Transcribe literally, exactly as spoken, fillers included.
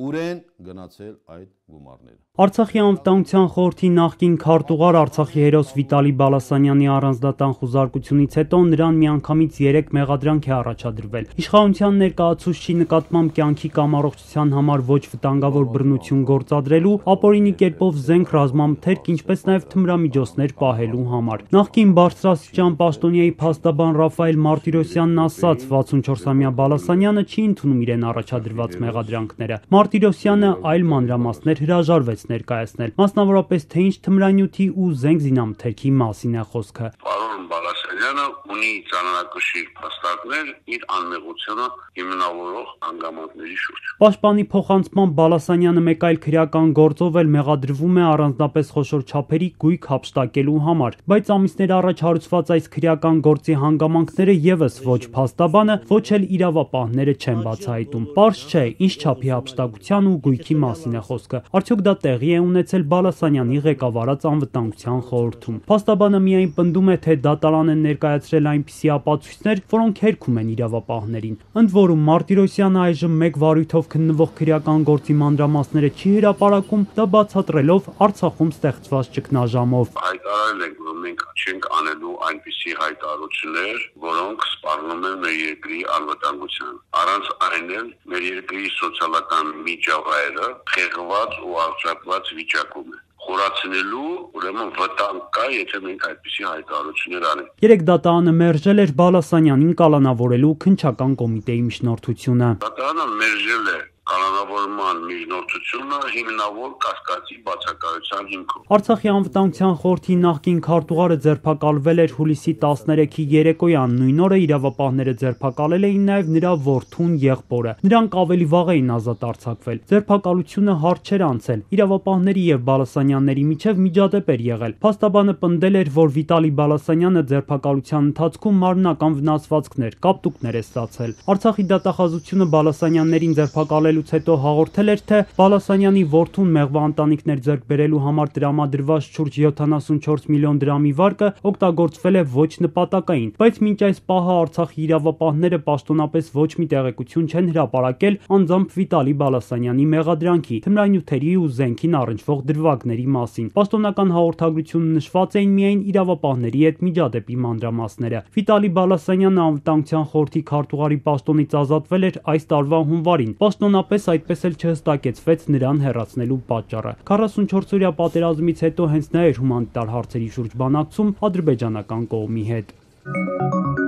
ուր են գնացել այդ գումարները։ Արցախի անվտանգության խորհրդի նախկին քարտուղար Արցախի հերոս Վիտալի Բալասանյանի առանձնատան խուզարկությունից հետո նրան միանգամից երեք մեղադրանք է առաջադրվել։ Իշխանության ներկայացուցչի նկատմամբ կյանքի կամ առողջության համար ոչ վտանգավոր բռնություն գործադրելու, ապօրինի կերպով զենք ռազմամթերք, ինչպես նաև թմրամիջոցներ պահելու համար։ Նախկին բարձրաստիճան պաշտոնյայի փաստաբան Ռաֆայել Մարտիրոսյանն ասաց, վաթսունչորսամյա Բալասանյանը չի ընդունում իրեն առաջադրված մեղադրանքները։ Մարտիրոսյանը այլ մանրամասներ հրաժարվեց ներկայացնել, մասնավորապես թե ինչ թմրանյութի ու զենք զինամթերքի մասին է խոսքը։ Պարոն Բալասանյանը ունի ծանրակշիռ փաստարկներ իր անմեղությունը հիմնավորող հանգամանքների շուրջ։ Պաշտպանի փոխանցմամբ Բալասանյանը մեկ այլ քրեական գործով էլ մեղադրվում է առանձնապես խոշոր չափերի գույք հափշտակելու համար, բայց ամիսներ առաջ հարուցված այս քրեական գործի հանգամանքները եւս ոչ փաստաբանը, ոչ էլ իրավապահները չեն բացահայտում։ Պարզ չէ, ինչ չափի հափշտակության ու գույքի մասին է խոսքը։ Արդյոք դա տեղի է ունեցել Բալասանյանի ղեկավարած անվտանգության խորհրդում։ Փաստաբանը միայն պնդում է, թե դատարան են ներկայացրել այնպիսի ապացույցներ, որոնք հերքում են իրավապահներին։ Ընդ որում Մարտիրոսյանը այժմ մեկ վարույթով քննվող քրեական գործի մանրամասները չի հրապարակում, դա բացատրելով Արցախում ստեղծված ճգնաժամով։ Հայտարարել ենք, որ մենք չենք անելու այնպիսի հայտարարություններ, որոնք սպառնում են մեր երկրի անվտանգության։ Առանց այն էլ մեր երկրի սոցիալական միջավայրը խեղված ու արժանացված վիճակում է։ Խորացնելու ուրեմն վտանգ կա, եթե մենք այդպիսի հայտարարություններ անենք։ Երեք դատարանը մերժել էր Բալասանյանին կալանավորելու քննչական կոմիտեի միջնորդությունը։ Դատարանը մերժել է կալանավորման միջնորդությունը հիմնավոր կասկածի բացակայության հիմքով։ Արցախի անվտանգության խորհրդի նախկին քարտուղարը ձերբակալվել էր հուլիսի տասներեքի երեկոյան, նույն օրը իրավապահները ձերբակալել էին նաև նրա որդուն եղբորը։ Նրանք ավելի վաղ էին ազատ արձակվել։ Ձերբակալությունը հարց չէր անցել։ Իրավապահների եւ Բալասանյանների միջև միջադեպ էր եղել։ Փաստաբանը պնդել էր, որ Վիտալի Բալասանյանը ձերբակալության ընթացքում մարմնական վնասվածքներ, կապտուկներ է ստացել։ Արցախի դատախազությունը Բալասանյաններին ձերբակալել հետո հաղորդել էր, թե Բալասանյանի որդուն մեղվա ընտանիքներ ձեռք բերելու համար տրամադրված շուրջ յոթանասունչորս միլիոն դրամի վարկը օգտագործվել է ոչ նպատակային, բայց մինչ այս պահը Արցախի իրավապահները պաշտոնապես ոչ մի տեղեկություն չեն հրապարակել անձամբ Վիտալի Բալասանյանի մեղադրանքի, թմրանյութերի ու զենքին առնչվող դրվագների մասին։ Պաշտոնական հաղորդագրությունում նշված էին միայն իրավապահների հետ միջադեպի մանրամասները։ Վիտալի Բալասանյանը անվտանգության խորհրդի քարտուղարի պաշտոնից ազատվել էր այս տարվա հունվարին։ Պաշտոնապես այդպես էլ չհստակեցվեց նրան հեռացնելու պատճառը։ քառասունչորսօրյա պատերազմից հետո հենց նա էր հումանիտար հարցերի շուրջ բանակցում ադրբեջանական կողմի հետ։